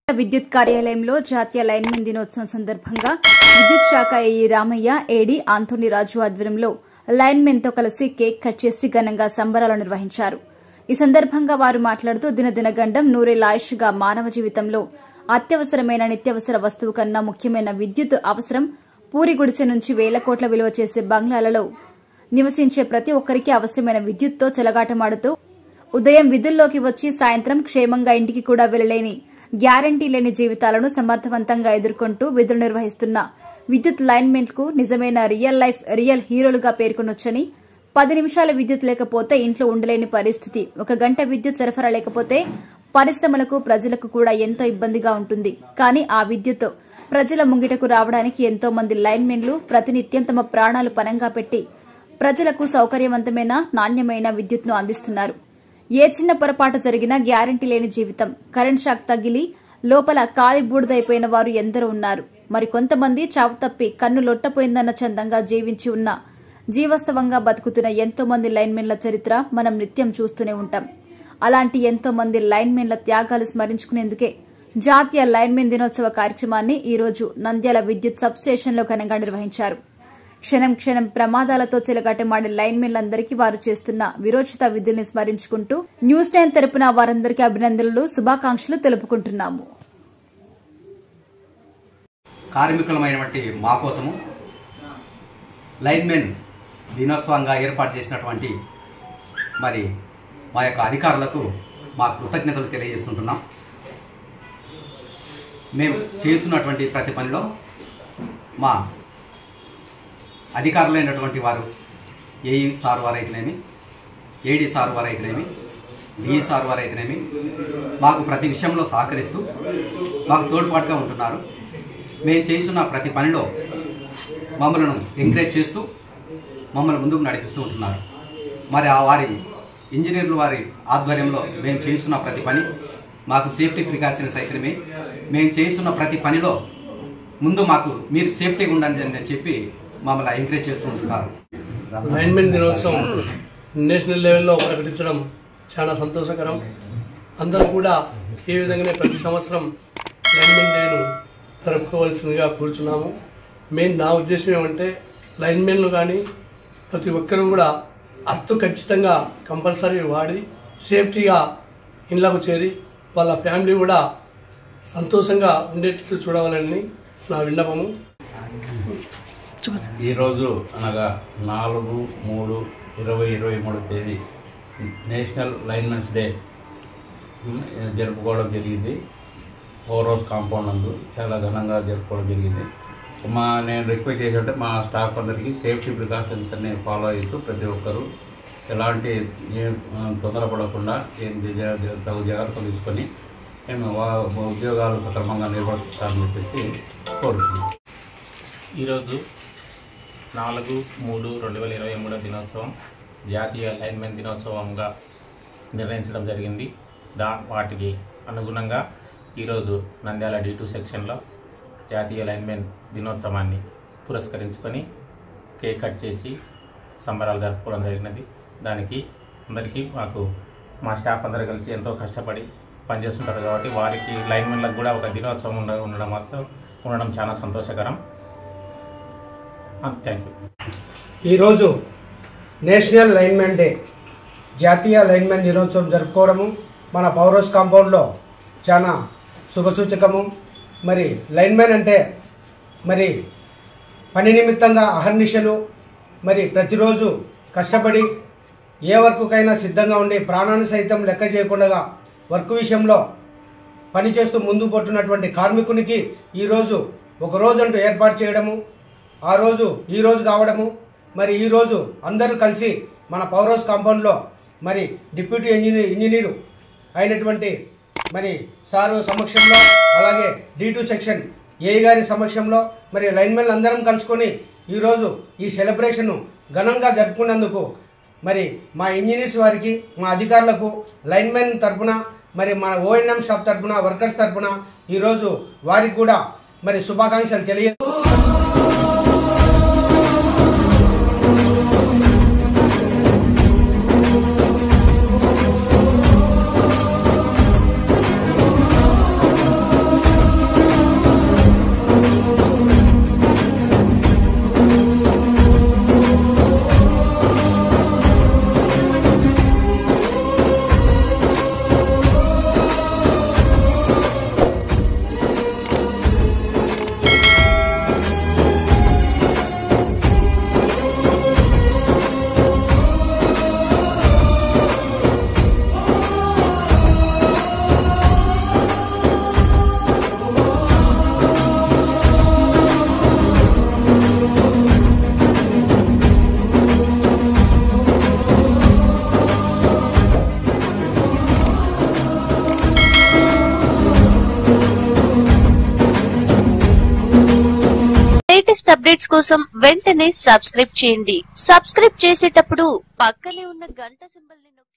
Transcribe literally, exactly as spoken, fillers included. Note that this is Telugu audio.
విద్యుత్ కార్యాలయంలో జాతీయ లైన్మెన్ దినోత్సవం సందర్భంగా విద్యుత్ శాఖ AE Ramayya, AD Anthony Raju linemen లైన్మెన్ తో కలిసి కేక్ కట్ చేసి ఘనంగా సంబరాలు నిర్వహించారు. ఈ సందర్భంగా వారు మాట్లాడుతూ దినదిన గండం నూరేళ్ల ఆయుష్గా మానవ జీవితంలో అత్యవసరమైన నిత్యావసర వస్తువు కన్నా ముఖ్యమైన విద్యుత్ అవసరం. పూరి గుడిసె నుంచి వేల కోట్ల విలువ చేసే బంగ్లాలలో నివసించే ప్రతి ఒక్కరికి అవసరమైన విద్యుత్తో చెలగాటమాడుతూ ఉదయం విధుల్లోకి వచ్చి సాయంత్రం క్షేమంగా ఇంటికి కూడా వెళ్లలేని గ్యారంటీ లేని జీవితాలను సమర్థవంతంగా ఎదుర్కొంటూ విధులు నిర్వహిస్తున్న విద్యుత్ లైన్మెన్ కు నిజమైన రియల్ లైఫ్ రియల్ హీరోలుగా పేర్కొనొచ్చని, పది నిమిషాల విద్యుత్ లేకపోతే ఇంట్లో ఉండలేని పరిస్థితి, ఒక గంట విద్యుత్ సరఫరా లేకపోతే పరిశ్రమలకు ప్రజలకు కూడా ఎంతో ఇబ్బందిగా ఉంటుంది. కానీ ఆ విద్యుత్ ప్రజల ముంగిటకు రావడానికి ఎంతో మంది లైన్మెన్లు ప్రతినిత్యం తమ ప్రాణాలు పణంగా పెట్టి ప్రజలకు సౌకర్యవంతమైన నాణ్యమైన విద్యుత్ను అందిస్తున్నారు. ఏ చిన్న పొరపాటు జరిగినా గ్యారంటీ లేని జీవితం. కరెంట్ షాక్ తగిలి లోపల కాలి బూడిదైపోయిన వారు ఎందరో ఉన్నారు. మరి కొంతమంది చావు తప్పి కన్ను లొట్టపోయిందన్న చందంగా జీవించి ఉన్న జీవస్తవంగా బతుకుతున్న ఎంతో మంది లైన్మెన్ల చరిత్ర మనం నిత్యం చూస్తూనే ఉంటాం. అలాంటి ఎంతో మంది లైన్మెన్ల త్యాగాలు స్మరించుకునేందుకే జాతీయ లైన్మెన్ దినోత్సవ కార్యక్రమాన్ని ఈ రోజు నంద్యాల విద్యుత్ సబ్ స్టేషన్లో ఘనంగా నిర్వహించారు. క్షణం క్షణం ప్రమాదాలతో చెలగాటమాడే లైన్మెన్లందరికీ వారు చేస్తున్న విరోచిత విధుల్ని స్మరించుకుంటూ న్యూస్ టెన్ తరపున వారందరికీ అభినందనలు, శుభాకాంక్షలు తెలుపుకుంటున్నాము. కార్మికులమైనటువంటి మా కోసము లైన్మెన్ దినోత్సవంగా ఏర్పాటు చేసినటువంటి మరి మా యొక్క అధికారులకు మా కృతజ్ఞతలు తెలియజేస్తుంటున్నాం. మేము చేస్తున్నటువంటి ప్రతి పనిలో మా అధికారులైనటువంటి వారు ఏఈ సార్ వారైతేనేమి, ఏడీ సార్ వారైతేనేమి, డిఈ సార్ వారైతేనేమి మాకు ప్రతి విషయంలో సహకరిస్తూ మాకు తోడ్పాటుగా ఉంటున్నారు. మేము చేస్తున్న ప్రతి పనిలో మమ్మల్ని ఎంకరేజ్ చేస్తూ మమ్మల్ని ముందుకు నడిపిస్తూ ఉంటున్నారు. మరి ఆ వారి ఇంజనీర్లు వారి ఆధ్వర్యంలో మేము చేస్తున్న ప్రతి పని మాకు సేఫ్టీ ప్రికాషన్స్ అయితేనే మేము చేస్తున్న ప్రతి పనిలో ముందు మాకు మీరు సేఫ్టీగా ఉండండి అని చెప్పి మమ్మల్ని ఎంకరేజ్ చేస్తూ ఉంటున్నారు. లైన్మెన్ దినోత్సవం నేషనల్ లెవెల్లో ప్రకటించడం చాలా సంతోషకరం. అందరూ కూడా ఈ విధంగానే ప్రతి సంవత్సరం లైన్మెన్ డేను జరుపుకోవాల్సిందిగా కూర్చున్నాము. మెయిన్ నా ఉద్దేశం ఏమంటే లైన్మెన్లు కానీ ప్రతి ఒక్కరూ కూడా అర్థు ఖచ్చితంగా కంపల్సరీ వాడి సేఫ్టీగా ఇళ్లకు చేరి వాళ్ళ ఫ్యామిలీ కూడా సంతోషంగా ఉండేటట్టు చూడవాలని నా విన్నపము. ఈరోజు అనగా నాలుగు మూడు ఇరవై ఇరవై మూడు తేదీ నేషనల్ లైన్మెన్స్ డే జరుపుకోవడం జరిగింది. ఫోర్ హౌస్ కాంపౌండ్ నందు చాలా ఘనంగా జరుపుకోవడం జరిగింది. మా నేను రిక్వెస్ట్ చేసేంటే మా స్టాఫ్ అందరికీ సేఫ్టీ ప్రికాషన్స్ అన్ని ఫాలో అవుతూ ప్రతి ఒక్కరూ ఎలాంటి తొందరపడకుండా తగు జాగ్రత్తలు తీసుకొని మేము ఉద్యోగాలు సక్రమంగా నిర్వర్తిస్తామని చెప్పేసి కోరుతున్నాం. ఈరోజు నాలుగు మూడు రెండు వేల ఇరవై మూడో దినోత్సవం జాతీయ లైన్మెన్ దినోత్సవంగా నిర్ణయించడం జరిగింది. దా వాటికి అనుగుణంగా ఈరోజు నంద్యాల డి టూ సెక్షన్లో జాతీయ లైన్మెన్ దినోత్సవాన్ని పురస్కరించుకొని కేక్ కట్ చేసి సంబరాలు జరుపుకోవడం జరిగినది. దానికి అందరికీ మాకు మా స్టాఫ్ అందరూ కలిసి ఎంతో కష్టపడి పనిచేస్తుంటారు కాబట్టి వారికి లైన్మెన్లకు కూడా ఒక దినోత్సవం ఉండ ఉండడం మాత్రం ఉండడం చాలా సంతోషకరం. Thank you. ఈరోజు నేషనల్ లైన్మెన్ డే జాతీయ లైన్మెన్ దినోత్సవం జరుపుకోవడము మన పవర్ హౌస్ కాంపౌండ్లో చాలా శుభసూచకము. మరి లైన్మెన్ అంటే మరి పని నిమిత్తంగా అహర్నిశలు మరి ప్రతిరోజు కష్టపడి ఏ వర్కుకైనా సిద్ధంగా ఉండి ప్రాణాన్ని సైతం లెక్క చేయకుండా వర్క్ విషయంలో పనిచేస్తూ ముందు పట్టున్నటువంటి కార్మికునికి ఈరోజు ఒక రోజు అంటూ ఏర్పాటు చేయడము, ఆ రోజు ఈరోజు కావడము. మరి ఈరోజు అందరూ కలిసి మన పవర్ హౌస్ కాంపౌండ్లో మరి డిప్యూటీ ఇంజనీర్ ఇంజనీరు అయినటువంటి మరి సారు సమక్షంలో, అలాగే డి టూ సెక్షన్ ఏ గారి సమక్షంలో మరి లైన్మెన్లు అందరం కలుసుకొని ఈరోజు ఈ సెలబ్రేషన్ను ఘనంగా జరుపుకున్నందుకు మరి మా ఇంజనీర్స్ వారికి, మా అధికారులకు లైన్మెన్ తరఫున మరి మన ఓఎన్ఎం స్టాఫ్ తరఫున వర్కర్స్ తరఫున ఈరోజు వారికి కూడా మరి శుభాకాంక్షలు తెలియ లేటెస్ట్ అప్డేట్స్ కోసం వెంటనే సబ్స్క్రైబ్ చేయండి. సబ్స్క్రైబ్ చేసేటప్పుడు పక్కనే ఉన్న గంట సింబల్ ని